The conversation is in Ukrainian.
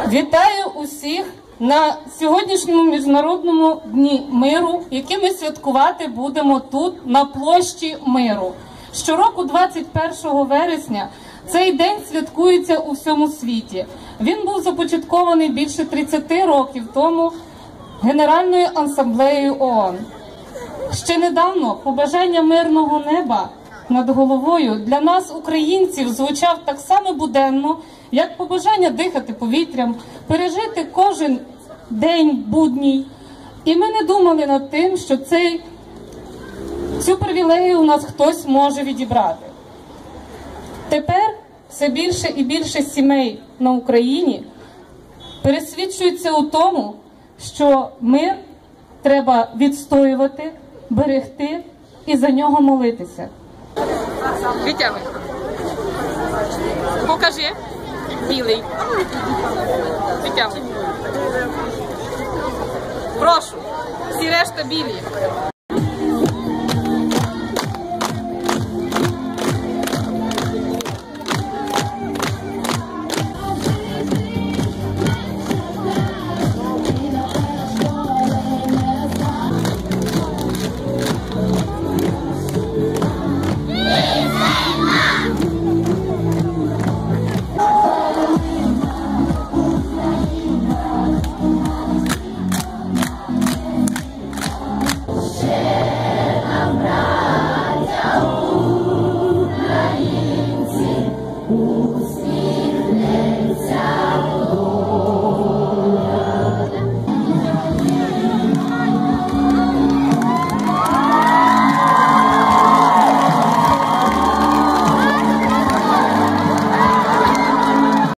Вітаю усіх на сьогоднішньому Міжнародному дні миру, який ми святкувати будемо тут, на площі Миру. Щороку 21 вересня цей день святкується у всьому світі. Він був започаткований більше 30 років тому Генеральною асамблеєю ООН. Ще недавно побажання мирного неба над головою для нас, українців, звучав так само буденно, як побажання дихати повітрям, пережити кожен день будній. І ми не думали над тим, що цю привілею у нас хтось може відібрати. Тепер все більше і більше сімей на Україні пересвідчуються у тому, що мир треба відстоювати, берегти і за нього молитися. Витягуй. Покажи. Білий. Витягуй. Прошу. Всі решта білі.